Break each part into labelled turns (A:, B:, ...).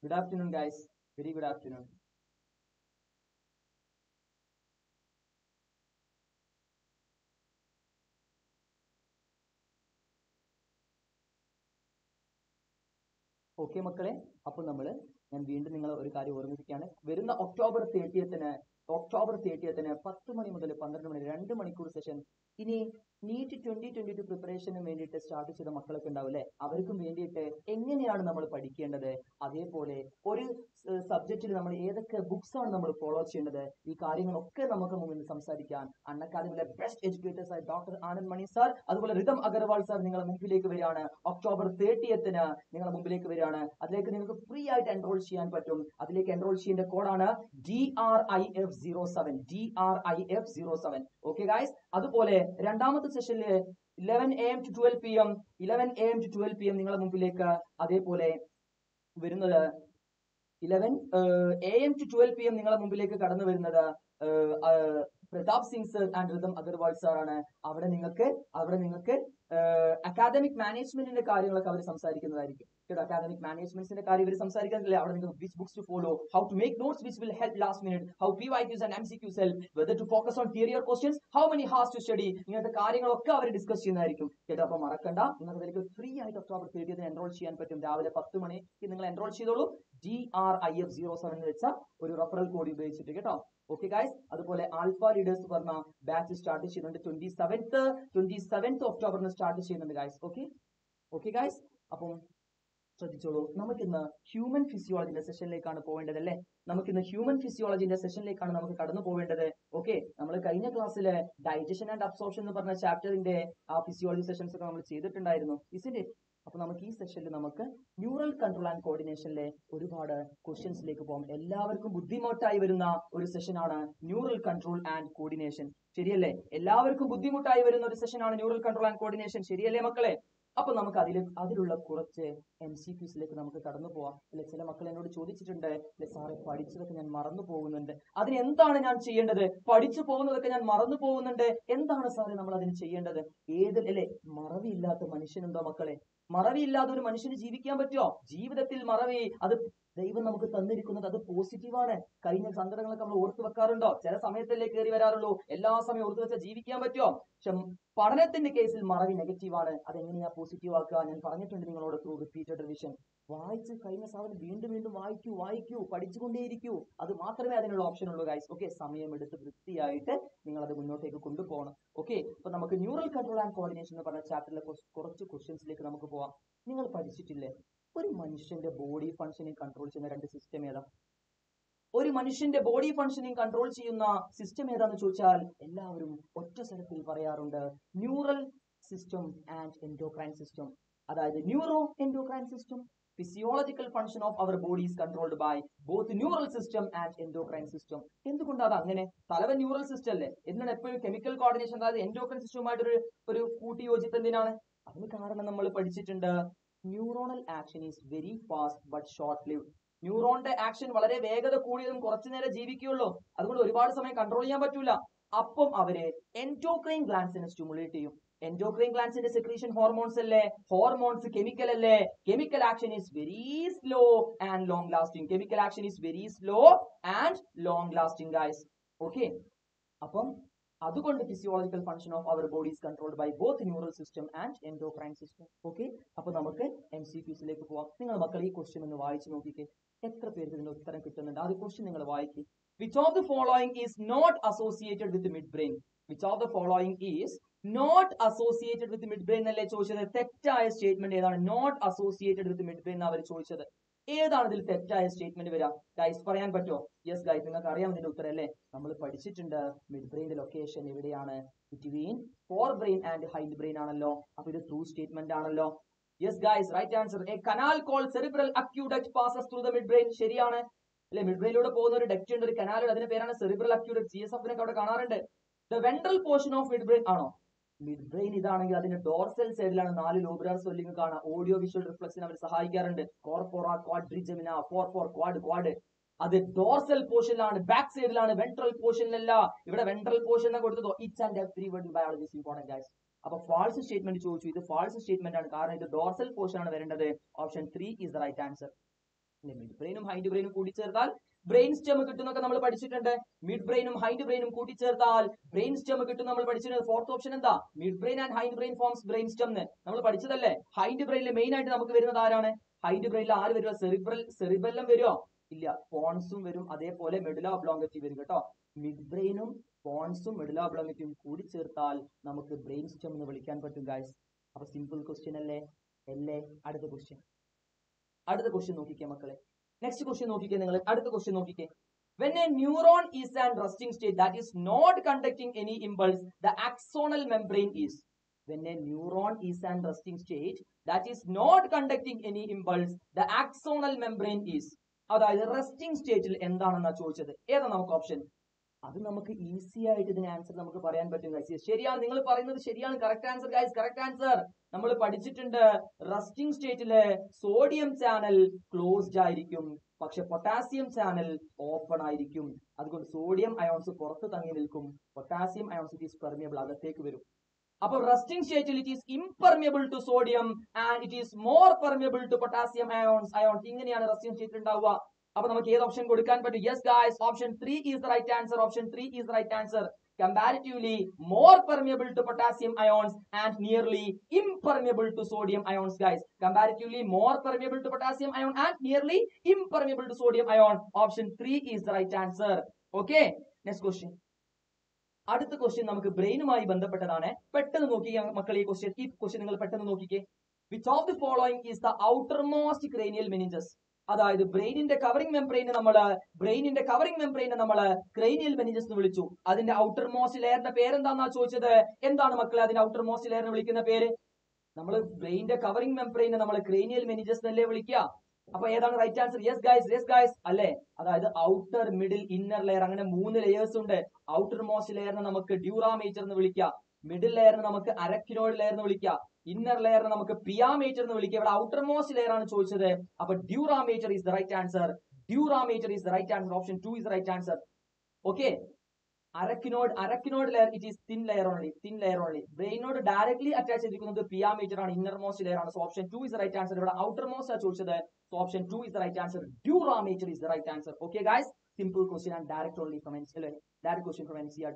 A: Good afternoon, guys. Very good afternoon. Okay മക്കളെ, അപ്പൊ ഞാൻ വീണ്ടും നിങ്ങളെ ഒരു കാര്യം ഓർമ്മിപ്പിക്കുകയാണ്. വരുന്ന ഒക്ടോബർ 30th 10 മണി മുതൽ 12 മണി 2 മണിക്കൂർ സെഷൻ. ഇനി നീറ്റ് 2022 പ്രിപ്പറേഷന് വേണ്ടിയിട്ട് സ്റ്റാർട്ട് ചെയ്ത മക്കളൊക്കെ ഉണ്ടാവും അല്ലെ, അവർക്കും വേണ്ടിയിട്ട് എങ്ങനെയാണ് നമ്മൾ പഠിക്കേണ്ടത്, അതേപോലെ ഒരു സബ്ജക്റ്റിൽ നമ്മൾ ഏതൊക്കെ ബുക്സ് ആണ് നമ്മൾ ഫോളോ ചെയ്യേണ്ടത്, ഈ കാര്യങ്ങളൊക്കെ നമുക്ക് മുന്നിൽ സംസാരിക്കാൻ അൺഅക്കാദമിയിലെ ബെസ്റ്റ് എഡ്യൂക്കേറ്റേഴ്സ് ആയ ഡോക്ടർ ആനന്ദ് മണി സാർ, അതുപോലെ റിതം അഗർവാൾ സാർ നിങ്ങളുടെ മുമ്പിലേക്ക് വരികയാണ്. ഒക്ടോബർ 30th നിങ്ങളുടെ മുമ്പിലേക്ക് വരികയാണ്. അതിലേക്ക് നിങ്ങൾക്ക് ഫ്രീ ആയിട്ട് എൻറോൾ ചെയ്യാൻ പറ്റും. അതിലേക്ക് എൻറോൾ ചെയ്യേണ്ട കോഡാണ് DRIF07. DRIF07. Okay guys. അതുപോലെ രണ്ടാമത്തെ സെഷനില് 11 AM to 12 PM നിങ്ങളുടെ മുമ്പിലേക്ക് അതേപോലെ വരുന്നത് 11 AM to 12 PM നിങ്ങളുടെ മുമ്പിലേക്ക് കടന്നു വരുന്നത് Pratap Singh sir and Ritam Agarwal sir ആണ്. അവിടെ നിങ്ങൾക്ക് അക്കാദമിക് മാനേജ്മെന്റിന്റെ കാര്യങ്ങളൊക്കെ അവർ സംസാരിക്കുന്നതായിരിക്കും. അക്കാദമിക് മാനേജ്മെന്റിന്റെ കാര്യം ഇവർ സംസാരിക്കുന്നില്ലേ, അവിടെ നിങ്ങൾക്ക് which books to follow, how to make notes which will help last minute, how PYQs and MCQs help, whether to focus on theory or questions, how many hours to study, ഇങ്ങനത്തെ കാര്യങ്ങളൊക്കെ അവർ discuss ചെയ്യുന്നതായിരിക്കും കേട്ടോ. അപ്പൊ മറക്കണ്ട, നിങ്ങൾക്ക് അതിലേക്ക് free ആയിട്ട് October 30th enrol ചെയ്യാൻ പറ്റും. രാവിലെ 10 മണിക്ക് നിങ്ങൾ എൻറോൾ ചെയ്തോളൂ. DRIF07 എന്ന് വെച്ച ഒരു റെഫറൽ കോഡ് ഉപയോഗിച്ചിട്ട് കേട്ടോ. Okay guys. അതുപോലെ ആൽഫ ലീഡേഴ്സ് പറഞ്ഞ ബാച്ച് സ്റ്റാർട്ട് ചെയ്യുന്നുണ്ട് 27th ഒക്ടോബറിന് സ്റ്റാർട്ട് ചെയ്യുന്നുണ്ട് ഗൈസ്. Okay guys. അപ്പം ശ്രദ്ധിച്ചോളൂ, നമുക്കിന്ന് ഹ്യൂമൻ ഫിസിയോളജിന്റെ സെഷനിലേക്കാണ് പോവേണ്ടത് അല്ലേ. നമുക്കിന്ന് ഹ്യൂമൻ ഫിസിയോളജിന്റെ സെഷനിലേക്കാണ് നമുക്ക് കടന്നു പോവേണ്ടത്. ഓക്കെ, നമ്മൾ കഴിഞ്ഞ ക്ലാസ്സിലെ ഡൈജഷൻ ആൻഡ് അബ്സോർപ്ഷൻ എന്ന് പറഞ്ഞ ചാപ്റ്ററിന്റെ ആ ഫിസിയോളജി സെഷൻസ് ഒക്കെ നമ്മൾ ചെയ്തിട്ടുണ്ടായിരുന്നു. ഇസിന്റെ അപ്പൊ നമുക്ക് ഈ സെഷനിൽ നമുക്ക് ന്യൂറൽ കൺട്രോൾ ആൻഡ് കോർഡിനേഷനിലെ ഒരുപാട് ക്വസ്റ്റ്യൻസിലേക്ക് പോകാം. എല്ലാവർക്കും ബുദ്ധിമുട്ടായി വരുന്ന ഒരു സെഷനാണ് ന്യൂറൽ കൺട്രോൾ ആൻഡ് കോർഡിനേഷൻ. ശരിയല്ലേ? എല്ലാവർക്കും ബുദ്ധിമുട്ടായി വരുന്ന ഒരു സെഷനാണ് ന്യൂറൽ കൺട്രോൾ ആൻഡ് കോർഡിനേഷൻ. ശരിയല്ലേ മക്കളെ? അപ്പൊ നമുക്ക് അതിലുള്ള കുറച്ച് MCQസിലേക്ക് നമുക്ക് കടന്നു പോവാം അല്ലെ. ചില മക്കൾ എന്നോട് ചോദിച്ചിട്ടുണ്ട്, അല്ലെ സാറെ പഠിച്ചതൊക്കെ ഞാൻ മറന്നു പോകുന്നുണ്ട്, അതിന് എന്താണ് ഞാൻ ചെയ്യേണ്ടത്? പഠിച്ചു പോകുന്നതൊക്കെ ഞാൻ മറന്നു പോകുന്നുണ്ട്, എന്താണ് സാറെ നമ്മൾ അതിന് ചെയ്യേണ്ടത്? അല്ലെ മറവിയില്ലാത്ത മനുഷ്യനുണ്ടോ മക്കളെ? മറവിയില്ലാതെ ഒരു മനുഷ്യന് ജീവിക്കാൻ പറ്റുമോ? ജീവിതത്തിൽ മറവി അത് ദൈവം നമുക്ക് തന്നിരിക്കുന്നത് അത് പോസിറ്റീവാണ്. കഴിഞ്ഞ സങ്കടങ്ങളൊക്കെ നമ്മൾ ഓർത്തു വെക്കാറുണ്ടോ? ചില സമയത്തല്ലേ കയറി വരാറുള്ളൂ, എല്ലാ സമയം ഓർത്തു വെച്ചാൽ ജീവിക്കാൻ പറ്റുമോ? പക്ഷെ പഠനത്തിന്റെ കേസിൽ മറവി നെഗറ്റീവാണ്. അതെങ്ങനെയാ പോസിറ്റീവ് ആക്കുക? ഞാൻ പറഞ്ഞിട്ടുണ്ട് നിങ്ങളോട് ത്രൂ റിപ്പീറ്റഡ് റിവിഷൻ. വായിച്ച് കഴിഞ്ഞ സാധനം വീണ്ടും വായിക്കൂ, പഠിച്ചുകൊണ്ടേയിരിക്കൂ. അത് മാത്രമേ അതിനുള്ള ഓപ്ഷൻ ഉള്ളൂ ഗൈസ്. ഓക്കെ, സമയമെടുത്ത് വൃത്തിയായിട്ട് നിങ്ങൾ അത് മുന്നോട്ടേക്ക് കൊണ്ടുപോകണം. ഓക്കെ, അപ്പൊ നമുക്ക് ന്യൂറൽ കൺട്രോൾ ആൻഡ് കോർഡിനേഷൻ എന്ന് പറഞ്ഞ ചാപ്റ്ററിലെ കുറച്ച് ക്വസ്റ്റ്യൻസിലേക്ക് നമുക്ക് പോവാം. നിങ്ങൾ പഠിച്ചിട്ടില്ലേ ഒരു മനുഷ്യന്റെ ബോഡി ഫംഗ്ഷനിങ് കൺട്രോൾ ചെയ്യുന്ന 2 സിസ്റ്റം ഏതാ? ഒരു മനുഷ്യന്റെ ബോഡി ഫംഗ്ഷനിങ് കൺട്രോൾ ചെയ്യുന്ന സിസ്റ്റം ഏതാന്ന് ചോദിച്ചാൽ എല്ലാവരും ഒറ്റ സ്വരത്തിൽ പറയാറുണ്ട്, neural system and endocrine system. അതായത് neuro endocrine system, physiological function of our body is controlled by both neural system and endocrine system. എന്തുകൊണ്ടാണ് അങ്ങനെ? തലവൻ ന്യൂറൽ സിസ്റ്റം അല്ലേ, എന്താണ് എപ്പോഴും കെമിക്കൽ കോർഡിനേഷൻ അതായത് എൻഡോക്രൈൻ സിസ്റ്റവുമായിട്ട് ഒരു കൂട്ടിയോജിപ്പ് എന്തിനാണ്? അതിന് കാരണം നമ്മൾ പഠിച്ചിട്ടുണ്ട്, neuronal action is very fast but short lived. ന്യൂറോണിന്റെ ആക്ഷൻ വളരെ വേഗത കൂടിയതും കുറച്ചു നേരം ജീവിക്കുള്ളൂ, അതുകൊണ്ട് ഒരുപാട് സമയം കൺട്രോൾ ചെയ്യാൻ പറ്റൂല. അപ്പം അവര് എൻഡോക്രൈൻ ഗ്ലാൻസിനെ സ്റ്റിമുലേറ്റ് ചെയ്യും. എൻഡോക്രൈൻ ഗ്ലാൻസിന്റെ സെക്രീഷൻ ഹോർമോൺസ് അല്ലേ, ഹോർമോൺസ് കെമിക്കൽ അല്ലേ. Chemical action is very slow and long lasting. Chemical action is very slow and long lasting guys. Okay, അപ്പം അതുകൊണ്ട് physiological function of our body is controlled by both neural system and endocrine system. Okay, അപ്പൊ നമുക്ക് MCQസിലേക്ക് പോവാം. നിങ്ങൾ മക്കൾ ഈ question ഒന്ന് വായിച്ചു നോക്കിക്കേ, എത്ര പേർക്ക് ഇതിന്റെ ഉത്തരം കിട്ടുന്നുണ്ട്? ആ ക്വസ്റ്റ്യൻ നിങ്ങൾ വായിക്കും. Which of the following is not associated with the midbrain? Which of the following is not associated with the midbrain എന്നല്ലേ ചോദിച്ചത്? തെറ്റായ സ്റ്റേറ്റ്മെന്റ് ഏതാണ്? നോട്ട് അസോസിയേറ്റഡ് വിത്ത് മിഡ്ബ്രെയിൻ എന്നാണ് അവർ ചോദിച്ചത്. ഏതാണ് ഇതിൽ തെറ്റായ സ്റ്റേറ്റ്മെന്റ് വരിക? ഗൈസ് പറയാൻ പറ്റുമോ? യെസ് ഗൈസ്, നിങ്ങൾക്ക് അറിയാം ഇതിന്റെ ഉത്തരം അല്ലേ. നമ്മൾ പഠിച്ചിട്ടുണ്ട് മിഡ്ബ്രെയിന്റെ ലൊക്കേഷൻ എവിടെയാണ്? Between forebrain and hind brain ആണല്ലോ. അപ്പൊ ഇത് ട്രൂ സ്റ്റേറ്റ്മെന്റ് ആണല്ലോ. Yes guys, right answer. A canal called cerebral aqueduct passes through the midbrain. ശരിയാണ് അല്ലെ. മിഡ്ബ്രെയിനിലൂടെ പോകുന്ന ഒരു ഡക്റ്റ് ഉണ്ട്, ഒരു കനാൽ, അതിന്റെ പേരാണ് സെറിബ്രൽ അക്യൂഡക്ട്. CSF അവിടെ കാണാറുണ്ട്. The ventral portion of midbrain ആണോ? മിഡ്ബ്രെയിൻ ഇതാണെങ്കിൽ അതിന്റെ ഡോർസൽ സൈഡിലാണ് 4 ലോബുലാർ സ്വെല്ലിംഗ് കാണാം. ഓഡിയോ വിഷ്വൽ റിഫ്ലക്സിന് അവർ സഹായിക്കാറുണ്ട്. Corpora, quadrigemina, quad. അത് ഡോർസൽ പോർഷനിലാണ്, ബാക്ക് സൈഡിലാണ്, വെൻട്രൽ പോർഷനിലല്ല. ഇവിടെ വെൻട്രൽ പോർഷൻ എന്ന് കൊടുത്തതോ it's and every word in biology is important guys. അപ്പൊ ഫാൾസ് സ്റ്റേറ്റ്മെന്റ് ചോദിച്ചു, ഇത് ഫാൾസ് സ്റ്റേറ്റ്മെന്റ് ആണ്, കാരണം ഇത് ഡോർസൽ പോർഷൻ ആണ് വരേണ്ടത്. Option 3 is the right answer. Mid ബ്രെയിനും ഹൈൻഡ് ബ്രെയിനും കൂടി ചേർത്താൽ ബ്രെയിൻ സ്റ്റെം കിട്ടുന്നൊക്കെ നമ്മൾ പഠിച്ചിട്ടുണ്ട്. മിഡ് ബ്രെയിനും ഹൈൻഡ് ബ്രെയിനും കൂട്ടിച്ചേർത്താൽ ബ്രെയിൻ സ്റ്റെം കിട്ടും നമ്മൾ പഠിച്ചിട്ടുണ്ട്. ഫോർത്ത് ഓപ്ഷൻ എന്താ? Mid brain and hind brain forms brain stem നമ്മൾ പഠിച്ചതല്ലേ. ഹൈൻഡ് ബ്രെയിനിൽ മെയിൻ ആയിട്ട് നമുക്ക് വരുന്നത് ആരാണ്? ഹൈൻഡ് ബ്രെയിനിൽ ആര് വരുക? സെറിബെല്ലം വരുമോ? ഇല്ല, പോൺസും വരും, അതേപോലെ മെഡുല ഒബ്ലോങ്കറ്റി വരും കേട്ടോ. മിഡ് ബ്രെയിനും പോൺസും മെഡുല ഒബ്ലോങ്കറ്റിയും കൂടി ചേർത്താൽ നമുക്ക് ബ്രെയിൻ സ്റ്റെം എന്ന് വിളിക്കാൻ പറ്റും ഗൈസ്. അപ്പൊ സിമ്പിൾ ക്വസ്റ്റ്യൻ അല്ലേ? അടുത്ത ക്വസ്റ്റ്യൻ നോക്കിക്കേ മക്കളെ. നെക്സ്റ്റ് ക്വസ്റ്റ്യൻ നോക്കിക്കേ നിങ്ങൾ. അടുത്ത ക്വസ്റ്റ്യൻ നോക്കിക്കേ. When a neuron is in resting state that is not conducting any impulse, the axonal membrane is. When a neuron is in resting state that is not conducting any impulse, the axonal membrane is. അതായത് resting സ്റ്റേറ്റിൽ എന്താണെന്നാ ചോദിച്ചത്. ഏതാ നമുക്ക് option? അത് നമുക്ക് easy ആയിട്ട് ഇതിന് ആൻസർ നമുക്ക് പറയാൻ പറ്റും ഗൈസ്. ശരിയാണ്, നിങ്ങൾ പറയുന്നത് ശരിയാണ്. Correct answer guys, correct answer. നമ്മൾ പഠിച്ചിട്ടുണ്ട് റെസ്റ്റിംഗ് സ്റ്റേറ്റിലെ സോഡിയം ചാനൽ ക്ലോസ്ഡ് ആയിരിക്കും, പക്ഷെ പൊട്ടാസ്യം ചാനൽ ഓപ്പൺ ആയിരിക്കും. അതുകൊണ്ട് സോഡിയം അയോൺസ് പുറത്ത് തങ്ങി നിൽക്കും, potassium ions it is permeable, അകത്തേക്ക് വരും. അപ്പൊ റെസ്റ്റിംഗ് സ്റ്റേറ്റിൽ it is impermeable to sodium and it is more permeable to potassium ions. ഇങ്ങനെയാണ് റെസ്റ്റിംഗ് സ്റ്റേറ്റിൽ ഉണ്ടാവുക. അപ്പൊ നമുക്ക് ഏത് ഓപ്ഷൻ കൊടുക്കാൻ പറ്റും? Yes guys, option 3 is the right answer. Option 3 is the right answer. Comparatively more permeable to potassium ions and nearly impermeable to sodium ions guys. Comparatively more permeable to potassium ion and nearly impermeable to sodium ion. Option 3 is the right answer. Okay, next question. അടുത്ത question നമുക്ക് ബ്രെയിനുമായി ബന്ധപ്പെട്ടതാണ്. പെട്ടെന്ന് നോക്കിക്കേ മക്കളെ, ഈ question നിങ്ങൾ പെട്ടെന്ന് നോക്കിക്കേ. Which of the following is the outermost cranial meninges? അതായത് ബ്രെയിനിന്റെ കവറിംഗ് മെംബ്രെയിനെ നമ്മള് ക്രേനിയൽ മെനിഞ്ചസ് എന്ന് വിളിച്ചു. അതിന്റെ ഔട്ടർ മോസ്റ്റ് ലെയറിന്റെ പേരെന്താന്നാ ചോദിച്ചത്. എന്താണ് മക്കളെ അതിന്റെ ഔട്ടർ മോസ്റ്റ് ലെയറിനെ വിളിക്കുന്ന പേര്? നമ്മൾ ബ്രെയിനിന്റെ കവറിംഗ് മെംബ്രെയിനെ നമ്മൾ ക്രേനിയൽ മെനിഞ്ചസ് എന്നല്ലേ വിളിക്കുക. അപ്പൊ ഏതാണ് റൈറ്റ് ആൻസർ? യെസ് ഗൈസ് അല്ലേ. അതായത് ഔട്ടർ, മിഡിൽ, ഇന്നർ ലെയർ, അങ്ങനെ 3 ലെയേഴ്സ് ഉണ്ട്. ഔട്ടർ മോസ്റ്റ് ലെയറിനെ നമുക്ക് ഡ്യൂറാ മേജർ എന്ന് വിളിക്കാം, മിഡിൽ ലെയറിനെ നമുക്ക് അരക്കിനോയിഡ് ലെയർ എന്ന് വിളിക്കാം, ഇന്നർ ലെയറിനെ നമുക്ക് പിയാ മേജർ എന്ന് വിളിക്കുക. ഇവിടെ ഔട്ടർ മോസ്റ്റ് ലെയർ ആണ് ചോദിച്ചത്. അപ്പൊ dura major is the right answer. Option 2 is the right answer. Okay, arachnoid layer it is thin layer only. ബ്രെയിനോട് ഡയറക്ട്ലി അറ്റാച്ച് ചെയ്തിരിക്കുന്നത് പിയാ മേജർ ആണ്, ഇന്നർ മോസ്റ്റ് ലെയർ ആണ്. So option 2 is the right answer. ഇവിടെ outermost ആണ് ചോദിച്ചത്. So option 2 is the right answer. Dura major is the right answer. Okay guys, simple question and direct only from direct question from NCERT.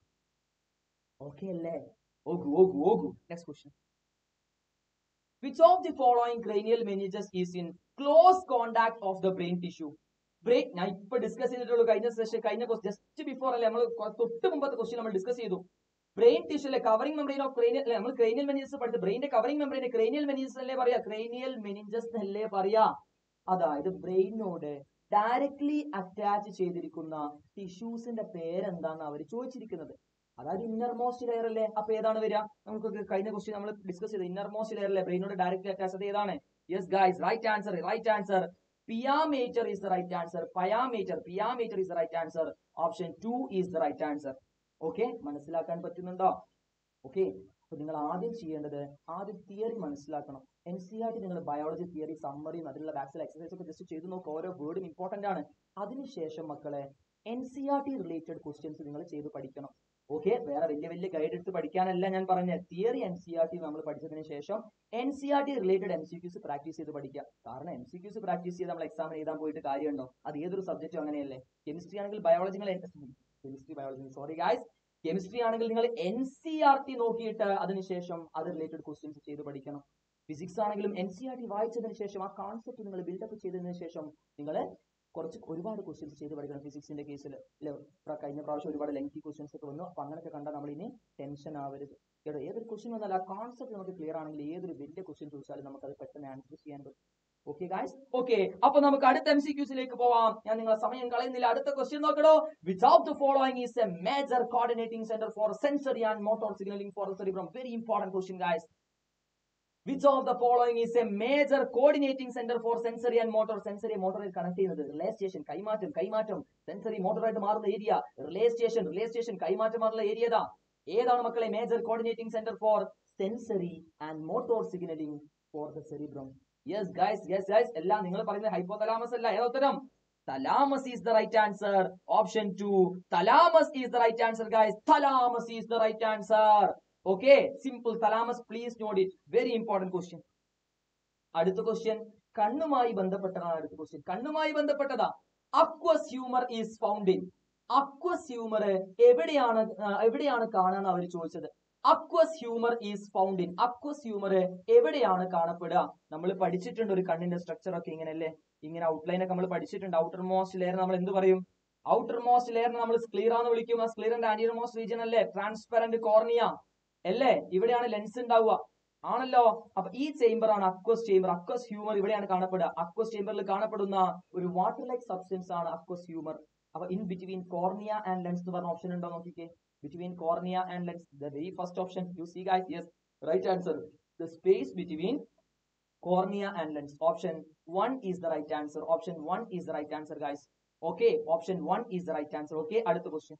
A: Okay അല്ലേ? ഓഗു. Next question. Which of the following cranial meninges is in close contact of the brain tissue? ഞാൻ ഇപ്പൊ discuss ചെയ്തിട്ടുള്ളൂ കഴിഞ്ഞ just before അല്ലേ, നമ്മൾ തൊട്ട് മുമ്പത്തെ ക്വസ്റ്റ്യൻ നമ്മൾ ഡിസ്കസ് ചെയ്തു. ബ്രെയിൻ ടിഷ്യൂ അല്ലെ കവറിംഗ് മെംബ്രെയിൻ ഓഫ് ക്രേനിയൽ അല്ലെ, നമ്മൾ ക്രേനിയൽ മെനിഞ്ചസ് പഠിച്ചു. ബ്രെയിന്റെ കവറിംഗ് മെംബ്രെയിൻ ക്രേനിയൽ മെനിഞ്ചസ് അല്ലേ പറയാ, ക്രേനിയൽ മെനിഞ്ചസ് അല്ലേ പറയാ. അതായത് ബ്രെയിനോട് ഡയറക്ട്ലി അറ്റാച്ച് ചെയ്തിരിക്കുന്ന ടിഷ്യൂസിന്റെ പേരെന്താന്ന് അവർ ചോദിച്ചിരിക്കുന്നത്. അതായത് ഇന്നർ മോസ്റ്റ് ലെയർ അല്ലേ. അപ്പൊ ഏതാണ് വരിക? നമുക്ക് കഴിഞ്ഞ ക്വസ്റ്റ്യൻ നമ്മൾ ഡിസ്കസ് ചെയ്തു. ഇന്നർ മോസ്റ്റ് ലെയർ അല്ലേ ബ്രെയിനോട് ഡയറക്ട്ലി അറ്റാച്ച്. അത് ഏതാണ്? Yes guys, right answer. Pia major is the right answer. Pia major is the right answer. Option 2 is the right answer. Okay, മനസ്സിലാക്കാൻ പറ്റുന്നുണ്ടോ? ഓക്കെ, അപ്പൊ നിങ്ങൾ ആദ്യം ചെയ്യേണ്ടത് തിയറി മനസ്സിലാക്കണം. NCERT നിങ്ങൾ ബയോളജി തിയറി സമ്മറിയും അതിലുള്ള ബാക്സിൽ എക്സസൈസ് ഒക്കെ ജസ്റ്റ് ചെയ്ത് നോക്കുക. ഓരോ വേർഡും ഇമ്പോർട്ടന്റ് ആണ്. അതിനുശേഷം മക്കളെ NCERT റിലേറ്റഡ് ക്വസ്റ്റ്യൻസ് നിങ്ങൾ ചെയ്ത് പഠിക്കണം. ഓക്കെ, വേറെ വലിയ ഗൈഡ് എടുത്ത് പഠിക്കാനല്ല ഞാൻ പറഞ്ഞത്. തിയറി NCERT നമ്മൾ പഠിച്ചതിന് ശേഷം NCERT റിലേറ്റഡ് MCQs പ്രാക്ടീസ് ചെയ്ത് പഠിക്കുക. കാരണം MCQs പ്രാക്ടീസ് ചെയ്ത് നമ്മൾ എക്സാം എഴുതാൻ പോയിട്ട് കാര്യമുണ്ടോ? അത് ഏതൊരു സബ്ജക്റ്റും അങ്ങനെയല്ലേ. കെമിസ്ട്രി ആണെങ്കിൽ കെമിസ്ട്രി ആണെങ്കിൽ നിങ്ങൾ NCERT നോക്കിയിട്ട് അതിനുശേഷം അത് റിലേറ്റഡ് ക്വസ്റ്റ്യൻസ് ചെയ്ത് പഠിക്കണം. ഫിസിക്സ് ആണെങ്കിലും NCERT വായിച്ചതിന് ശേഷം ആ കോൺസെപ്റ്റ് നിങ്ങൾ ബിൽഡപ്പ് ചെയ്തതിനു ശേഷം നിങ്ങൾ ഒരുപാട് ക്വസ്റ്റ്യൻസ് ചെയ്ത് പഠിക്കണം. ഫിസിക്സിന്റെ കേസിൽ കഴിഞ്ഞ പ്രാവശ്യം ഒരുപാട് ലെങ്തി ക്വസ്റ്റ്യൻസ് ഒക്കെ വന്നു. അപ്പൊ അങ്ങനെയൊക്കെ കണ്ടാൽ നമ്മൾ ഇനി ടെൻഷൻ ആവരുത്. ഏതൊരു ക്വസ്റ്റ്യൻ വന്നാൽ ആ കോൺസെപ്റ്റ് നമുക്ക് ക്ലിയർ ആണെങ്കിൽ ഏതൊരു വലിയ ക്വസ്റ്റ്യൻ ചോദിച്ചാലും നമുക്ക് അത് പെട്ടെന്ന് ആൻസർ ചെയ്യാൻ പറ്റും. ഓക്കെ ഗൈസ്, ഓക്കെ, അപ്പൊ നമുക്ക് അടുത്ത MCQസിലേക്ക് പോവാം. ഞാൻ നിങ്ങളെ സമയം കളയുന്നില്ല. അടുത്ത ക്വസ്റ്റ്യൻ നോക്കണോ. Which of the following is a major coordinating center for sensory and motor signaling for the cerebrum? Very important question guys. Which of the following is a major coordinating center for sensory and motor? Sensory motor connect ചെയ്യുന്നത് relay station, കൈമാറ്റം. Sensory motor ആയിട്ട് മാറുന്ന area relay station, കൈമാറ്റം മാറുന്ന area ഏതാണ് മക്കളെ? Major coordinating centre for sensory and motor signalling for the cerebrum. Yes guys, എല്ലാം നിങ്ങൾ പറയുന്നത് ഹൈപ്പോതലാമസ് അല്ല. ഏതാ ഉത്തരം? Thalamus is the right answer. Option 2. Thalamus is the right answer guys. Thalamus is the right answer. Okay, simple. Thalamus, please note it. Very important question. അടുത്ത question. കണ്ണുമായി ബന്ധപ്പെട്ടതാണ് അടുത്ത ക്വസ്റ്റ്യൻ. കണ്ണുമായി ബന്ധപ്പെട്ടതാ. Aqueous humour is found in. Aqueous humour എവിടെയാണ് കാണാന്ന് അവർ ചോദിച്ചത്. Aqueous humour is found in. Aqueous humour എവിടെയാണ് കാണപ്പെടുക? നമ്മൾ പഠിച്ചിട്ടുണ്ട് ഒരു കണ്ണിന്റെ സ്ട്രക്ചർ ഒക്കെ ഇങ്ങനെ അല്ലേ, ഇങ്ങനെ ഔട്ട്ലൈൻ ഒക്കെ നമ്മൾ പഠിച്ചിട്ടുണ്ട്. ഔട്ടർ മോസ്റ്റ് ലെയർ നമ്മൾ എന്ത് പറയും? ഔട്ടർ മോസ്റ്റ് ലെയർ നമ്മൾ സ്ക്ലീറ എന്ന് വിളിക്കും. ആ സ്ക്ലീറിന്റെ ആന്റിയർ മോസ്റ്റ് റീജിയൻ അല്ലേ ട്രാൻസ്പെറന്റ് കോർണിയ അല്ലേ, ഇവിടെയാണ് ലെൻസ് ഉണ്ടാവുക ആണല്ലോ. അപ്പൊ ഈ ചേംബർ ആണ് അക്വസ് ചേംബർ. അക്വസ് ഹ്യൂമർ ഇവിടെയാണ് കാണപ്പെടുക. അക്വസ് ചേംബറിൽ കാണപ്പെടുന്ന ഒരു വാട്ടർ ലൈക്ക് സബ്സ്റ്റൻസ് ആണ് അക്വസ് ഹ്യൂമർ. അപ്പൊ in between cornea and lens എന്ന് പറഞ്ഞ ഓപ്ഷൻ ഉണ്ടോ നോക്കിക്കേ. Between cornea and lens, the very first option you see guys, yes, right answer, the space between cornea and lens. Option 1 is the right answer. Option 1 is the right answer guys. Okay, option 1 is the right answer. Okay, അടുത്ത question.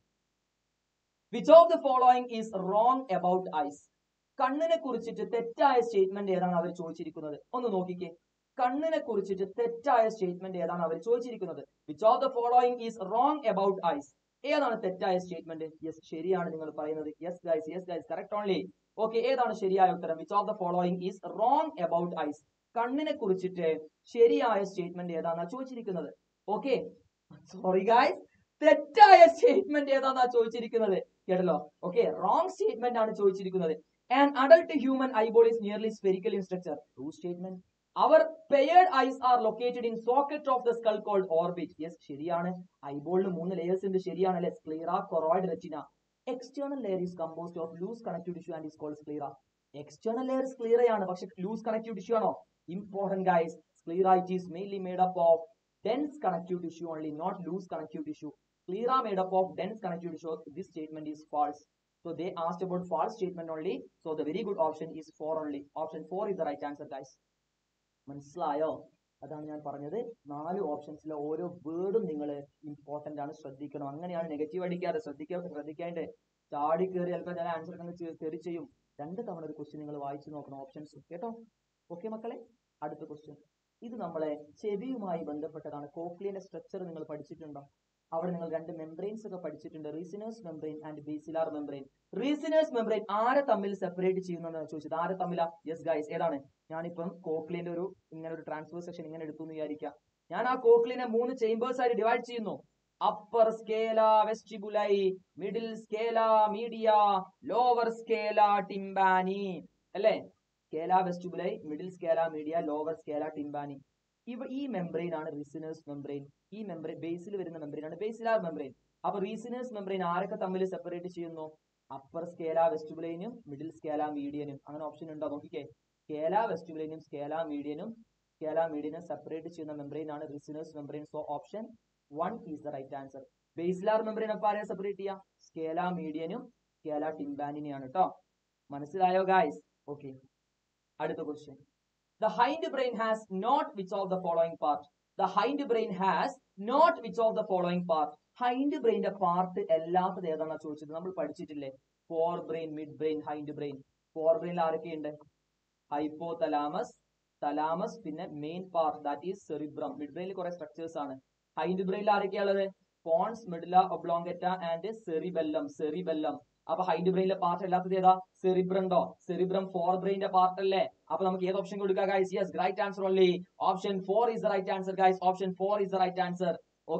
A: Which of the following is wrong about eyes? കണ്ണിനെ കുറിച്ചിട്ട് തെറ്റായ statement ഏതാണ് അവർ ചോദിച്ചിരിക്കുന്നത്? ഒന്ന് നോക്കിക്കേ. കണ്ണിനെ കുറിച്ചിട്ട് തെറ്റായ സ്റ്റേറ്റ്മെന്റ് ഏതാണ് അവർ ചോദിച്ചിരിക്കുന്നത്? Which of the following is wrong about eyes? ഏതാണ് തെറ്റായ സ്റ്റേറ്റ്മെന്റ്? യെസ്, ശരിയാണ് നിങ്ങൾ പറയുന്നത്. Yes guys, correct only. Okay, ഏതാണ് ശരിയായ ഉത്തരം? Which of the following is wrong about eyes? കണ്ണിനെ കുറിച്ചിട്ട് ശരിയായ സ്റ്റേറ്റ്മെന്റ് ഏതാണെന്നാ ചോദിച്ചിരിക്കുന്നത്. ഓക്കെ, സോറി ഗൈസ്, തെറ്റായ സ്റ്റേറ്റ്മെന്റ് ഏതാണെന്നാ ചോദിച്ചിരിക്കുന്നത്. കേട്ടല്ലോ. ഓക്കെ, റോങ് സ്റ്റേറ്റ്മെന്റ് ആണ് ചോദിച്ചിരിക്കുന്നത്. An adult human eyeball is nearly spherical in structure. True statement. Our paired eyes are located in socket of the skull called orbit. Yes, ശരിയാണ്. ഐബോളിന് 3 layers ഉണ്ട്. ശരിയാണല്ലേ. sclera, choroid, retina. External layer is composed of loose connective tissue and is called sclera. External layer sclera ആണ്, പക്ഷെ loose connective tissue ആണോ? Important guys. Sclera it is mainly made up of dense connective tissue only, not loose connective tissue. Sclera made up of dense connective tissue. This statement is false. So they asked about false statement only. So the very good option is 4 only. Option 4 is the right answer guys. മനസ്സിലായോ? അതാണ് ഞാൻ പറഞ്ഞത്. 4 ഓപ്ഷൻസിലെ ഓരോ വേർഡും നിങ്ങൾ important ആണ്, ശ്രദ്ധിക്കണം. അങ്ങനെയാണ് negative അടിക്കാതെ ശ്രദ്ധിക്കാണ്ട് ചാടി കയറി ചിലപ്പോൾ ചില ആൻസർ കയറി ചെയ്യും. 2 തവണ ഒരു ക്വസ്റ്റ്യൻ നിങ്ങൾ വായിച്ചു നോക്കണം ഓപ്ഷൻസ്. കേട്ടോ? ഓക്കെ മക്കളെ, അടുത്ത ക്വസ്റ്റ്യൻ. ഇത് നമ്മളെ ചെവിയുമായി ബന്ധപ്പെട്ടതാണ്. കോക്ലിയന്റെ സ്ട്രക്ചർ നിങ്ങൾ പഠിച്ചിട്ടുണ്ടോ? അവിടെ നിങ്ങൾ 2 മെംബ്രെയിൻസ് ഒക്കെ പഠിച്ചിട്ടുണ്ട്. Reissner's membrane and basilar membrane. Reissner's membrane ആരെ തമ്മിൽ സെപ്പറേറ്റ് ചെയ്യുന്നതാണ് ചോദിച്ചത്. ആരെ തമ്മിലാ? യെസ് ഗൈസ്, ഏതാണ്? ഞാനിപ്പം കോക്ലിയന്റെ ഇങ്ങനെ ഒരു ട്രാൻസ്ഫർ സെക്ഷൻ ഇങ്ങനെ എടുത്തു എന്ന് വിചാരിക്കാം. ഞാൻ ആ കോക്ലിയനെ 3 ചേംബേഴ്സ് ആയിട്ട് ഡിവൈഡ് ചെയ്യുന്നു. Upper scala vestibuli, middle scala media, lower scala tympani അല്ലേ? Scala vestibuli, middle scala media, lower scala tympani. ഈ മെംബ്രെയിൻ ആണ് റീസിനേഴ്സ് മെംബ്രെയിൻ. ഈ മെംബ്രെയിൻ ബേസിൽ വരുന്ന മെംബ്രെയിൻ ആണ് ബേസിലാർ മെംബ്രെയിൻ. അപ്പൊ റീസിനേഴ്സ് മെംബ്രെയിൻ ആരൊക്കെ തമ്മിൽ സെപ്പറേറ്റ് ചെയ്യുന്നു? അപ്പർ സ്കേല വെസ്റ്റിബുലൈനും മിഡിൽ സ്കേല മീഡിയനും. അങ്ങനെ ഓപ്ഷൻ ഉണ്ടോ നോക്കിക്കേ. സ്കേല വെസ്റ്റിബുലൈനും സ്കേല മീഡിയനും സെപ്പറേറ്റ് ചെയ്യുന്ന മെംബ്രെയിൻ ആണ് Reissner's membrane. So option 1 is the right answer. Basilar membrane അപ്പൊ ആരെയും സെപ്പറേറ്റ് ചെയ്യാം? സ്കേല മീഡിയനും സ്കേല ടിംബാനിനെയാണ് കേട്ടോ. മനസ്സിലായോ ഗായ്സ്? ഓക്കെ, അടുത്ത question. The hindbrain has not which of the following part? The hindbrain has not which of the following part? ഹൈൻഡ്ബ്രെയിന്റെ part അല്ലാത്തത് ഏതാണെന്ന് ചോദിച്ചത്. നമ്മൾ പഠിച്ചിട്ടില്ലേ? Fore brain, mid brain, hind brain. Fore ബ്രെയിനിൽ ആരൊക്കെയുണ്ട്? ഹൈപ്പോ തലാമസ്, തലാമസ്, പിന്നെ main part that is cerebrum. Mid ബ്രെയിനിൽ കുറെ സ്ട്രക്ചേഴ്സ് ആണ്. ഹൈൻഡ് ബ്രെയിനിൽ ആരൊക്കെയുള്ളത്? Pons, medulla oblongata and cerebellum. അപ്പൊ ഹൈൻഡ് ബ്രെയിനിലെ പാർട്ട് അല്ലാത്തത് ഏതാ? സെറിബ്രം ഉണ്ടോ? സെറിബ്രം ഫോർ ബ്രെയിനിന്റെ പാർട്ട് അല്ലേ? അപ്പൊ നമുക്ക് ഏത് ഓപ്ഷൻ കൊടുക്കുക guys? Yes, right answer only. Option 4 is the right answer guys. Option 4 is the right answer.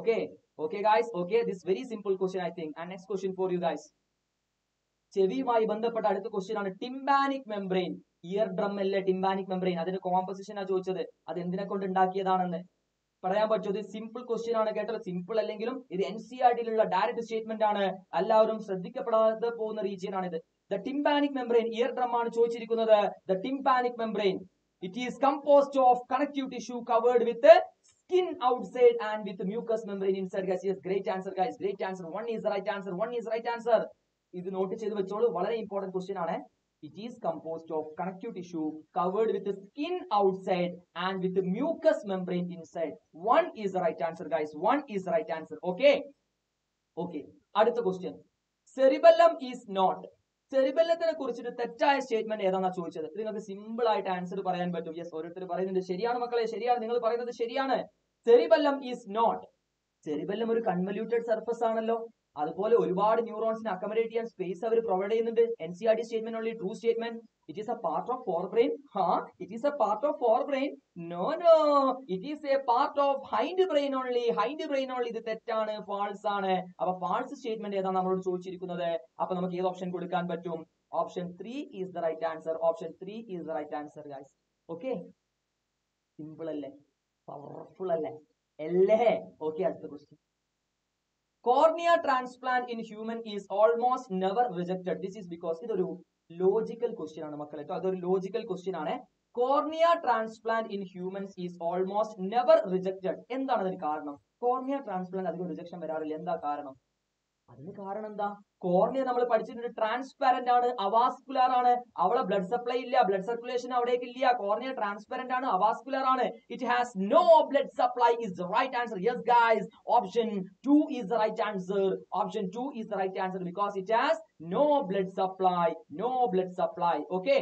A: Okay guys, okay, this very simple question I think. And next question for you guys. ചെവിയുമായി ബന്ധപ്പെട്ട അടുത്ത question ആണ് tympanic membrane. Eardrum അല്ലേ tympanic membrane? അതിന്റെ composition ആ ചോദിച്ചത്. അത് എന്തിനെ കൊണ്ട് ഉണ്ടാക്കിയതാണെന്ന് പറയാൻ പറ്റുമോ? ഇത് സിമ്പിൾ ക്വസ്റ്റ്യൻ ആണ് കേട്ടോ. സിമ്പിൾ അല്ലെങ്കിലും ഇത് NCERT-യിലുള്ള ഡയറക്റ്റ് സ്റ്റേറ്റ്മെന്റ് ആണ്. എല്ലാവരും ശ്രദ്ധിക്കപ്പെടാതെ പോകുന്ന റീജിയൻ ആണിത്. The tympanic membrane, eardrum ആണ് ചോദിച്ചിരിക്കുന്നത്. The tympanic membrane, it is composed of connective tissue covered with skin outside and with mucous membrane inside guys. Yes, great answer guys, great answer. 1 is the right answer. 1 is the right answer. ഇത് note ചെയ്ത് വെച്ചോളൂ, വളരെ important question ആണ്. It is composed of connective tissue covered with the skin outside and with the mucous membrane inside. 1 is the right answer guys. 1 is the right answer. Okay. അടുത്ത ക്വസ്റ്റ്യൻ. Cerebellum is not. സെറിബെല്ലത്തിനെ കുറിച്ചിട്ട് തെറ്റായ statement ഏതാണെന്നാ ചോദിച്ചത്. ഇത് നിങ്ങൾക്ക് simple ആയിട്ട് answer പറയാൻ പറ്റും. യെസ്, ഓരോരുത്തർ പറയുന്നുണ്ട്. ശരിയാണ് മക്കളെ, ശരിയാണ്, നിങ്ങൾ പറയുന്നത് ശരിയാണ്. Cerebellum is not. സെറിബെല്ലം ഒരു കൺവല്യൂട്ടഡ് സർഫസ് ആണല്ലോ. അതുപോലെ ഒരുപാട് ന്യൂറോൺസിനെ അക്കോമഡേറ്റ് ചെയ്യാൻ സ്പേസ് അവർ പ്രൊവൈഡ് ചെയ്യുന്നുണ്ട്. NCERT statement only true statement. It is a part of forebrain. It is a part of forebrain. No. It is a part of hindbrain only. Hindbrain only. ഇത് തെറ്റാണ്, false ആണ്. അപ്പൊ false statement ഏതാണ് നമ്മളോട് ചോദിച്ചിരിക്കുന്നത്? അപ്പൊ നമുക്ക് ഏത് ഓപ്ഷൻ കൊടുക്കാൻ പറ്റും? Option 3 is the right answer. Option 3 is the right answer, guys. Okay? Simple അല്ലേ? പവർഫുൾ അല്ലേ? Okay, അടുത്ത question. Cornea transplant in human is almost never rejected. This is because ഇതൊരു ലോജിക്കൽ ക്വസ്റ്റ്യൻ ആണ് മക്കളെ. അതൊരു ലോജിക്കൽ ക്വസ്റ്റ്യൻ ആണ്. Cornea transplant in humans is almost never rejected. എന്താണ് അതിന് കാരണം? കോർണിയ ട്രാൻസ്പ്ലാന്റ് അധികം റിജക്ഷൻ വരാറില്ല. എന്താ കാരണം? അതിന് കാരണം എന്താ? കോർണിയ നമ്മൾ പഠിച്ചിട്ടുണ്ട്, ട്രാൻസ്പാരന്റ് ആണ്, അവാസ്കുലർ ആണ്. അവിടെ ബ്ലഡ് സപ്ലൈ ഇല്ല, ബ്ലഡ് സർക്കുലേഷൻ അവിടേക്ക് ഇല്ല. കോർണിയ ട്രാൻസ്പാരന്റ് ആണ്, അവാസ്കുലർ ആണ്. It has no blood supply is the right answer. Yes guys, option 2 is the right answer. Option 2 is the right answer because it has no blood supply. No blood supply. Okay,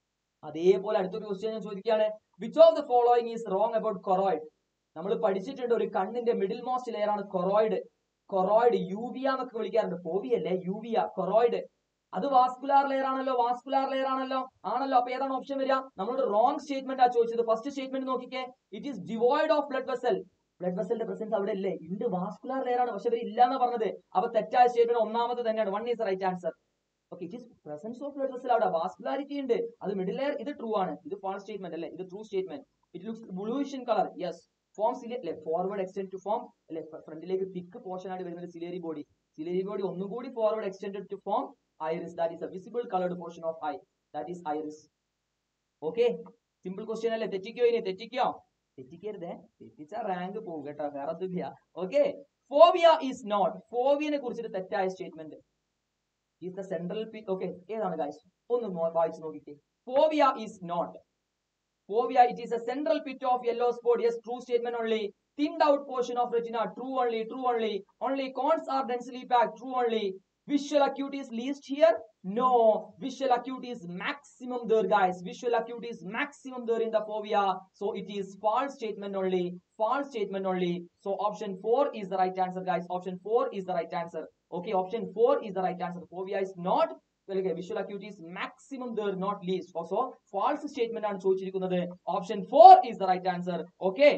A: അതേപോലെ അടുത്തൊരു question ഞാൻ ചോദിക്കുകയാണ്. Which of the following is wrong about choroid? നമ്മൾ പഠിച്ചിട്ടുണ്ട് ഒരു കണ്ണിന്റെ middle most layer ആണ് choroid. Choroid uvea എന്നൊക്കെ വിളിക്കാറുണ്ട്. ഫോവിയ അല്ലേ, യൂവിയ. കൊറോയിഡ് അത് വാസ്കുലാർ ലെയർ ആണല്ലോ, വാസ്കുലാർ ലെയർ ആണല്ലോ. അപ്പൊ ഏതാണ് ഓപ്ഷൻ വരിക? നമ്മളോട് റോങ് സ്റ്റേറ്റ്മെന്റ് ആ ചോദിച്ചത്. ഫസ്റ്റ് സ്റ്റേറ്റ്മെന്റ് നോക്കിക്കേ, it is devoid of blood vessel. Blood വെസലിന്റെ പ്രസൻസ് അവിടെ ഇല്ലേ? ഉണ്ട്, വാസ്കുലാർ ലെയർ ആണ്, പക്ഷെ അവർ ഇല്ല എന്ന് പറഞ്ഞത്. അപ്പൊ തെറ്റായ സ്റ്റേറ്റ്മെന്റ് ഒന്നാമത് തന്നെയാണ്. 1 is right answer. Okay, it is presence of blood vessel, അവിടെ വാസ്കുലാരിറ്റി ഉണ്ട്, അത് മിഡിൽ ലെയർ. ഇത് ട്രൂ ആണ്, ഇത് ഫാൾസ് സ്റ്റേറ്റ്മെന്റ് അല്ലേ, ഇത് true statement. It looks bluish in colour. Yes, forms അല്ലെ, ഫോർവേഡ് എക്സ്റ്റെൻഡ് ടു ഫോം അല്ലെ, ഫ്രണ്ടിലേക്ക് തിക്ക് പോർഷൻ ആയിട്ട് വരുന്നത് സിലിയറി ബോഡി. സിലിയറി ബോഡി ഒന്നുകൂടി forward extend to form iris. That is a visible colored portion of eye. That is iris. Okay, simple question അല്ലേ? തെറ്റിക്കോ? ഇനി തെറ്റിക്കോ? തെറ്റിക്കരുതേ, തെറ്റിച്ചാ rank പോകും കേട്ടോ, വേറെ ഒന്നുമില്ല. Okay, fovea is not. ഫോവിയനെ കുറിച്ചിട്ട് തെറ്റായ statement is the central pit. Okay, ഏതാണ് ഗൈസ്? ഒന്ന് വായിച്ചു നോക്കിക്കേ. Fovea is not. Fovea, it is a central pit of yellow spot. Yes, true statement only. Thinned out portion of retina. True only. True only. Only cones are densely packed. True only. Visual acuity is least here. No, visual acuity is maximum there, guys. Visual acuity is maximum there in the fovea. So it is false statement only. False statement only. So option 4 is the right answer, guys. Option 4 is the right answer. Okay, option 4 is the right answer. Fovea is not. Okay, visual acuity is maximum there, not least. Also false statement ആണ് ചോദിച്ചിരിക്കുന്നത്. Option 4 is the right answer. Okay,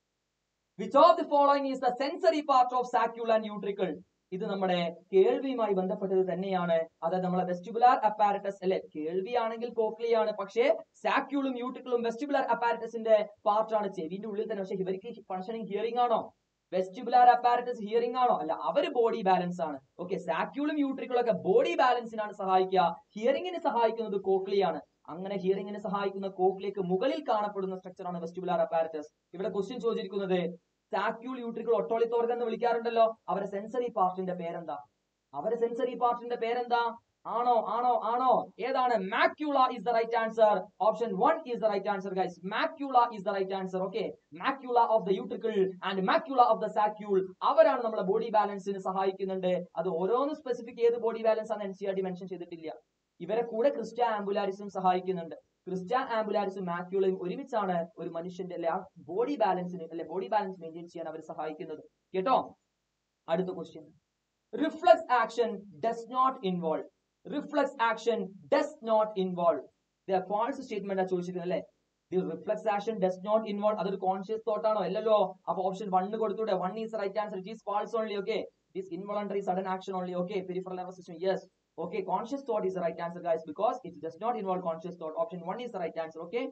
A: which of the following is the sensory part of saccule and utricle? ഇത് നമ്മുടെ കേൾവിയുമായി ബന്ധപ്പെട്ടത് തന്നെയാണ്. അതായത് നമ്മളെ vestibular apparatus അല്ലെ, കേൾവി ആണെങ്കിൽ കോക്ലിയ ആണ്, പക്ഷേ സാക്യൂളും യൂട്രിക്കിളും വെസ്റ്റിബുലാർ അപ്പാരറ്റസിന്റെ പാർട്ടാണ്, ചെവിന്റെ ഉള്ളിൽ തന്നെ. പക്ഷേ ഇവർക്ക് ഫംഗ്ഷനിങ് ഹിയറിംഗ് ആണോ? വെസ്റ്റിബുലാർ അപ്പാരറ്റസ് ഹിയറിംഗ് ആണോ? അല്ല, അവര് ബോഡി ബാലൻസ് ആണ്. ഓക്കെ, സാക്യൂളും യൂട്രിക്കിളും ഒക്കെ ബോഡി ബാലൻസിനാണ് സഹായിക്കുക. ഹിയറിംഗിന് സഹായിക്കുന്നത് കോക്ലിയാണ്. അങ്ങനെ ഹിയറിംഗിന് സഹായിക്കുന്ന കോക്ലിയക്ക് മുകളിൽ കാണപ്പെടുന്ന സ്ട്രക്ചർ ആണ് വെസ്റ്റിബുലാർ അപ്പാരറ്റസ്. ഇവിടെ ക്വസ്റ്റ്യൻ ചോദിച്ചിരിക്കുന്നത് സാക്യൂൾ യൂട്രിക്കിൾ ഒട്ടോളിക് ഓർഗൻ എന്ന് വിളിക്കാറുണ്ടല്ലോ, അവരെ സെൻസറി പാർട്ടിന്റെ പേരെന്താ? അവരെ സെൻസറി പാർട്ടിന്റെ പേരെന്താ? ആണോ ആണോ ആണോ? ഏതാണ്? മാക്യുള is the right answer. Option 1 is the right answer, guys. Macula is the right answer. Okay, macula of the utricle and macula of the saccule, അവരാണ് നമ്മുടെ ബോഡി ബാലൻസിന് സഹായിക്കുന്നുണ്ട്. അത് ഓരോന്ന് സ്പെസിഫിക് ഏത് ബോഡി ബാലൻസ് ആണ് NCERT മെൻഷൻ ചെയ്തിട്ടില്ല. ഇവരെ കൂടെ ക്രിസ്റ്റ ആംബുലാരിസും സഹായിക്കുന്നുണ്ട്. ക്രിസ്റ്റ ആംബുലാരിസും മാക്യുളയും ഒരുമിച്ചാണ് ഒരു മനുഷ്യന്റെ അല്ലെ ബോഡി ബാലൻസിന് അല്ലെ ബോഡി ബാലൻസ് മെയിൻറ്റെയിൻ ചെയ്യാൻ അവർ സഹായിക്കുന്നത്. കേട്ടോ, അടുത്ത question. Reflex action does not involve. Reflex action does not involve. False statement ചോദിച്ചിരിക്കുന്നത് അല്ലെ. The reflex action does not involve, അതൊരു കോൺഷ്യസ് തോട്ട് ആണോ? അല്ലല്ലോ. അപ്പൊ ഓപ്ഷൻ 1 കൊടുത്തൂടെ? 1 is the right answer. It is false only. Okay, it is involuntary sudden action only. Okay, peripheral nervous system. Yes. Okay, conscious thought is the right answer, guys, because it does not involve conscious thought. Option 1 is the right answer. Okay,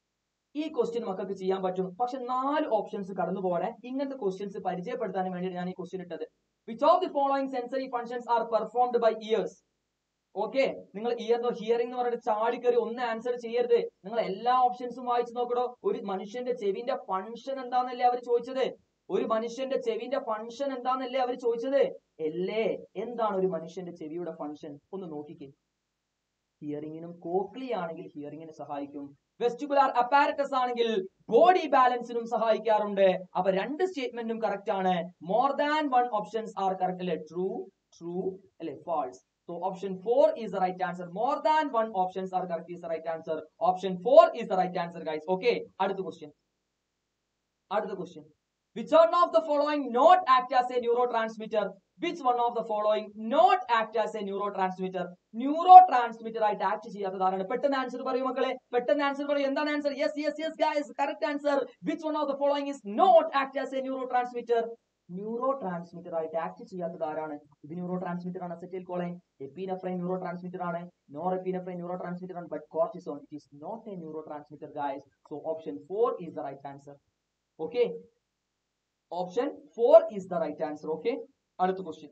A: ഈ question മക്കൾക്ക് ചെയ്യാൻ പറ്റും, പക്ഷെ 4 options കടന്നു പോകണേ. ഇങ്ങനത്തെ questions പരിചയപ്പെടുത്താൻ വേണ്ടിയിട്ട് ഞാൻ ഈ ക്വസ്റ്റ്യൻ ഇട്ടത്. Which of the following sensory functions are performed by ears? Okay, നിങ്ങൾ ഇയർ ഹിയറിംഗ് എന്ന് പറഞ്ഞിട്ട് ചാടിക്കറി ഒന്ന് ആൻസർ ചെയ്യരുത്. നിങ്ങൾ എല്ലാ ഓപ്ഷൻസും വായിച്ചു നോക്കണോ. ഒരു മനുഷ്യന്റെ ചെവിന്റെ ഫംഗ്ഷൻ എന്താന്നല്ലേ അവർ ചോദിച്ചത്? ഒരു മനുഷ്യന്റെ ചെവിന്റെ ഫംഗ്ഷൻ എന്താന്നല്ലേ അവർ ചോദിച്ചത്? അല്ലേ? എന്താണ് ഒരു മനുഷ്യന്റെ ചെവിയുടെ ഫംഗ്ഷൻ? ഒന്ന് നോക്കിക്കേ. ഹിയറിംഗിനും കോക്ലി ആണെങ്കിൽ ഹിയറിംഗിന് സഹായിക്കും, വെസ്റ്റിബുലാർ അപ്പാരറ്റസ് ആണെങ്കിൽ ബോഡി ബാലൻസിനും സഹായിക്കാറുണ്ട്. അപ്പൊ 2 സ്റ്റേറ്റ്മെന്റും കറക്റ്റ് ആണ്. More than 1 options are correct അല്ലെ? ട്രൂ, ട്രൂ അല്ലെ, false. So option 4 is the right answer. More than 1 options are correct is the right answer. Option 4 is the right answer, guys. Okay, അടുത്ത question. Which one of the following not act as a neurotransmitter? Which one of the following not act as a neurotransmitter? Neurotransmitter ആയിട്ട് act ചെയ്യാത്തതാണ്. പെട്ടെന്ന് answer പറയൂ മക്കളെ, പെട്ടെന്ന് answer പറയൂ. എന്താണ് answer? Yes yes yes guys, correct answer. Which one of the following is not act as a neurotransmitter? Neurotransmitter ആയിട്ട് act ചെയ്യാത്തത് ആരാണ്? ഇത് ന്യൂറോട്രാൻസ്മിറ്റർ ആണ്. Acetyl choline. എപ്പിനെഫ്രൈൻ ന്യൂറോട്രാൻസ്മിറ്റർ ആണ്. നോറെപ്പിനെഫ്രൈൻ ന്യൂറോട്രാൻസ്മിറ്റർ ആണ്. But cortisone it is not a neurotransmitter guys. So option 4 is the right answer. Okay, option 4 is the right answer. Okay, അടുത്ത question.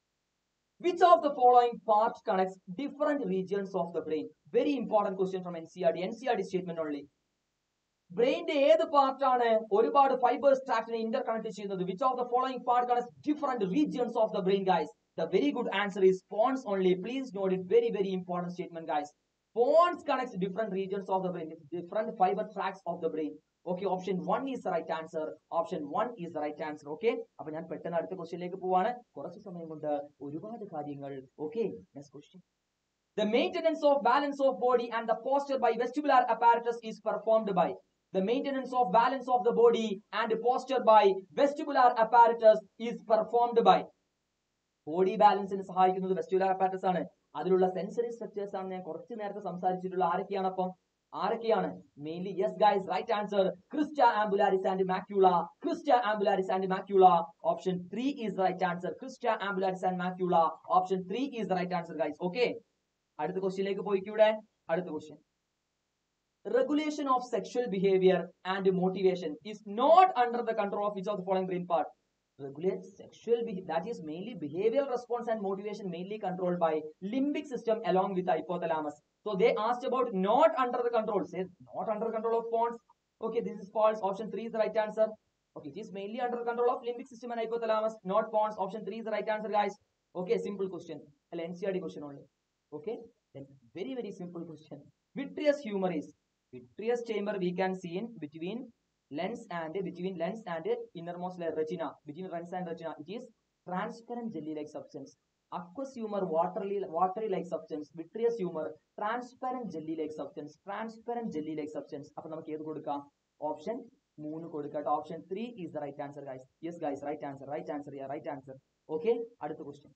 A: Which of the following part connects different regions of the brain? Very important question from NCERT statement only. ബ്രെയിന്റെ ഏത് part ആണ് ഒരുപാട് fibres ട്രാക്റ്റിനെ interconnect ചെയ്യുന്നത്? Which of the following part connects different regions of the brain guys? The very good answer is pons only. Please note it, very very important statement guys. Pons connects different regions of the brain, different fibre tracts of the brain. Okay, option 1 is the right answer. Option 1 is the right answer. Okay, അപ്പൊ ഞാൻ പെട്ടെന്ന് അടുത്ത ക്വസ്റ്റ്യനിലേക്ക് പോവാണ്, കുറച്ച് സമയം കൊണ്ട് ഒരുപാട് കാര്യങ്ങൾ. Okay, next question. The maintenance of balance of body and the posture by vestibular apparatus is performed by. The maintenance of balance of the body and posture by vestibular apparatus is performed by. Body ബാലൻസിന് സഹായിക്കുന്നത് vestibular apparatus ആണ്. അതിലുള്ള sensory structures ആണ് ഞാൻ കുറച്ച് നേരത്തെ സംസാരിച്ചിട്ടുള്ള. ആരൊക്കെയാണ് അപ്പം? ആരൊക്കെയാണ്? Mainly yes guys, right answer. Crista ampullaris and macula. Crista ampullaris and macula. Option 3 is the right answer. Crista ampullaris and macula. Option 3 is the right answer guys. Okay, അടുത്ത ക്വസ്റ്റ്യനിലേക്ക് പോയിക്കൂടെ. അടുത്ത question. Regulation of sexual behavior and motivation is not under the control of which of the following brain part? Regulate sexual behavior, that is mainly behavioral response and motivation, mainly controlled by limbic system along with hypothalamus. So they asked about not under the control. Say not under the control of pons. Okay, this is false. Option 3 is the right answer. Okay, it is mainly under the control of limbic system and hypothalamus, not pons. Option 3 is the right answer guys. Okay, simple question. NCERT question only. Okay, then very very simple question. Vitreous humor is, vitreous chamber we can see in between lens and innermost layer retina, between lens and retina. It is transparent jelly like substance. Aqueous humor watery like substance. Vitreous humor transparent jelly like substance. Transparent jelly like substance. Appo namakku edu kodukam? Option 3 kodukka. Option 3 is the right answer guys. Yes guys, right answer. Yeah, right answer. Okay, adutha question.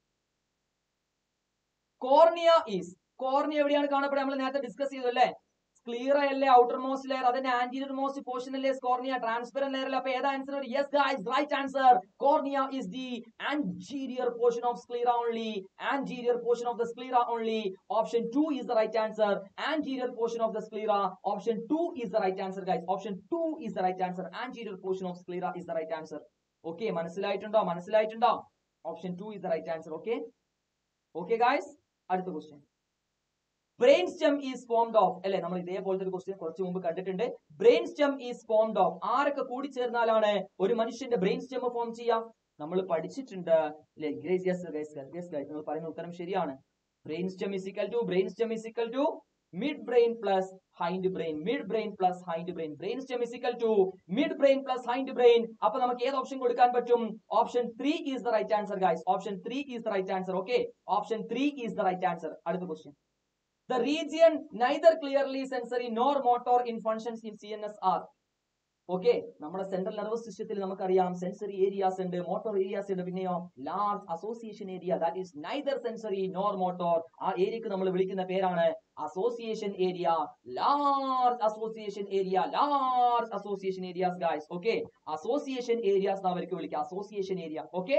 A: Cornea is, cornea എവിടെയാണ് കാണപ്പെടുക? നമ്മൾ നേരത്തെ discuss ചെയ്തു അല്ലേ? Clear അല്ലേ outer most layer, അതിന്റെ anterior most portion അല്ലേ cornea, transparent layer അല്ലേ? അപ്പൊ ഏതാ ആൻസർ? Yes guys, right answer. Cornea is the anterior portion of sclera only. Anterior portion of the sclera only. Option 2 is the right answer. Anterior portion of the sclera. Option 2 is the right answer guys. Option 2 is the right answer. Anterior portion of sclera is the right answer. Okay, മനസ്സിലായിട്ടുണ്ടോ? Option 2 is the right answer. Okay guys, അടുത്ത question. Brain stem is formed of അല്ലെ? നമ്മൾ ഇതേപോലത്തെ ഒരു question കുറച്ച് മുമ്പ് കണ്ടിട്ടുണ്ട്. Brain stem is formed of, ആരൊക്കെ കൂടി ചേർന്നാലാണ് ഒരു മനുഷ്യന്റെ ബ്രെയിൻ സ്റ്റെം ഫോം ചെയ്യാം? നമ്മൾ പഠിച്ചിട്ടുണ്ട് അല്ലെ? നിങ്ങൾ പറയുന്ന ഉത്തരം ശരിയാണ്. Brain stem is equal to midbrain plus hindbrain. Mid brain plus hindbrain. Brain stem is equal to midbrain plus hindbrain. അപ്പൊ നമുക്ക് ഏത് ഓപ്ഷൻ കൊടുക്കാൻ പറ്റും? Option 3 is the right answer guys. Option 3 is the right answer. Okay, option 3 is the right answer. അടുത്ത question. The region neither clearly sensory nor motor in functions in CNS are. Okay, നമ്മുടെ central nervous സിസ്റ്റത്തിൽ നമുക്കറിയാം sensory areas ഉണ്ട്, motor areas ഉണ്ട്, പിന്നെയോ large association area, that is neither sensory nor motor. ആ ഏരിയക്ക് നമ്മൾ വിളിക്കുന്ന പേരാണ് association area. Large association area, large association areas guys. Okay, association areas എന്ന് അവർക്ക് വിളിക്കുക, association area. Okay,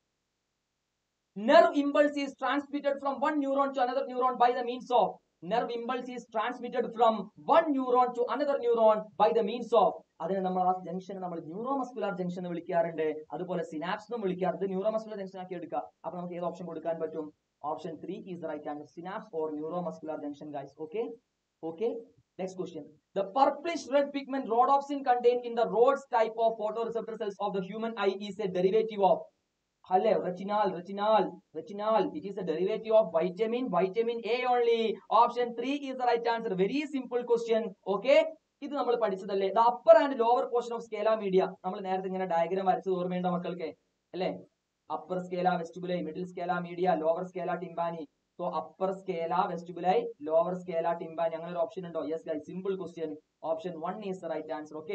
A: nerve impulse is transmitted from one neuron to another neuron by the means of. Nerve impulse is transmitted from one neuron to another neuron by the means of. അതിനെ നമ്മൾ ആ junction നമ്മൾ neuromuscular junction എന്ന് വിളിക്കാറുണ്ട്, അതുപോലെ synapse എന്നും വിളിക്കാറുണ്ട്. Neuromuscular junction ആക്കി എടുക്കുക. അപ്പൊ നമുക്ക് ഏത് ഓപ്ഷൻ കൊടുക്കാൻ പറ്റും? Option 3 is the right answer. Synapse or neuromuscular junction guys. Okay, next question. The purplish red pigment rhodopsin contained in the rods type of photoreceptor cells of the human eye is a derivative of. Hello, retinal. It is a derivative of vitamin A only. Option 3 is the right answer. Very simple question. Okay, ഇത് നമ്മൾ പഠിച്ചതല്ലേ? The upper and lower portion of scala media. നമ്മൾ നേരത്തെ ഇങ്ങനെ diagram വരച്ചത് ഓർമ്മയുണ്ടോ മക്കൾക്ക്? അല്ലേ? upper scala vestibuli, middle scala media, lower scala tympani. So upper scala vestibuli, lower scala tympani. അങ്ങനെ ഒരു ഓപ്ഷൻ ഉണ്ടോ? Yes guys, simple question. Option 1 is the right answer. Okay,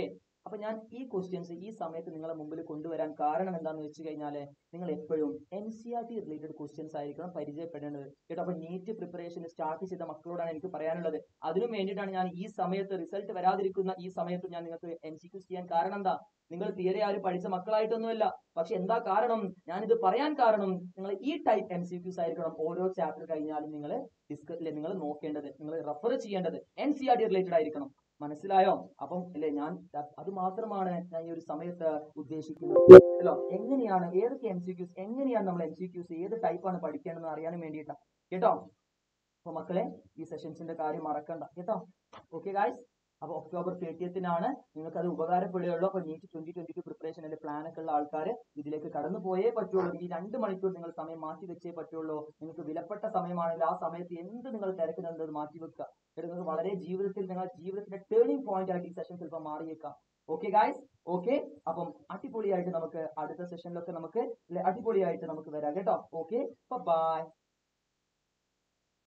A: അപ്പൊ ഞാൻ ഈ ക്വസ്റ്റ്യൻസ് ഈ സമയത്ത് നിങ്ങളെ മുമ്പിൽ കൊണ്ടുവരാൻ കാരണം എന്താണെന്ന് വെച്ച് കഴിഞ്ഞാൽ നിങ്ങൾ എപ്പോഴും NCERT റിലേറ്റഡ് ക്വസ്റ്റ്യൻസ് ആയിരിക്കണം പരിചയപ്പെടേണ്ടത് കേട്ടോ. അപ്പൊ നീറ്റ് പ്രിപ്പറേഷൻ സ്റ്റാർട്ട് ചെയ്ത മക്കളോടാണ് എനിക്ക് പറയാനുള്ളത്. അതിനു വേണ്ടിയിട്ടാണ് ഞാൻ ഈ സമയത്ത് റിസൾട്ട് വരാതിരിക്കുന്ന ഈ സമയത്ത് ഞാൻ നിങ്ങൾക്ക് MCQs ചെയ്യാൻ കാരണം എന്താ, നിങ്ങൾ തിയറി ആരും പഠിച്ച മക്കളായിട്ടൊന്നുമല്ല. പക്ഷെ എന്താ കാരണം, ഞാനിത് പറയാൻ കാരണം നിങ്ങൾ ഈ ടൈപ്പ് MCQs ആയിരിക്കണം ഓരോ ചാപ്റ്റർ കഴിഞ്ഞാലും നിങ്ങൾ നോക്കേണ്ടത്, നിങ്ങൾ റെഫർ ചെയ്യേണ്ടത് NCERT റിലേറ്റഡ് ആയിരിക്കണം. മനസ്സിലായോ? അപ്പം അല്ലെ ഞാൻ അത് മാത്രമാണ് ഞാൻ ഈ ഒരു സമയത്ത് ഉദ്ദേശിക്കുന്നത് അല്ലോ. എങ്ങനെയാണ് ഏതൊക്കെ MCQs, എങ്ങനെയാണ് നമ്മൾ MCQs ഏത് ടൈപ്പാണ് പഠിക്കേണ്ടതെന്ന് അറിയാനും വേണ്ടിയിട്ടാണ് കേട്ടോ. അപ്പൊ മക്കളെ ഈ സെഷൻസിന്റെ കാര്യം മറക്കണ്ട കേട്ടോ. ഓക്കെ ഗായ്സ്, അപ്പൊ October 30th നിങ്ങൾക്ക് അത് ഉപകാരപ്പെടുകയുള്ളൂ. അപ്പൊ നീറ്റ് 2022 പ്രിപ്പറേഷനിലെ പ്ലാൻ ഒക്കെ ഉള്ള ആൾക്കാർ ഇതിലേക്ക് കടന്നു പോയേ പറ്റുള്ളൂ. ഈ 2 മണിക്കൂർ നിങ്ങൾ സമയം മാറ്റി വെച്ചേ പറ്റുള്ളൂ. നിങ്ങൾക്ക് വിലപ്പെട്ട സമയമാണെങ്കിൽ ആ സമയത്ത് എന്ത് നിങ്ങൾ തിരക്കുന്നത് മാറ്റി വെക്കുക. നിങ്ങൾക്ക് വളരെ നിങ്ങളുടെ ജീവിതത്തിന്റെ ടേണിംഗ് പോയിന്റ് ആയിട്ട് ഈ സെഷൻ ചിലപ്പോൾ മാറിയേക്കാം. Okay guys, okay. അപ്പം അടിപൊളിയായിട്ട് നമുക്ക് അടുത്ത സെഷനിലൊക്കെ നമുക്ക് അടിപൊളിയായിട്ട് നമുക്ക് വരാം കേട്ടോ. Okay, by.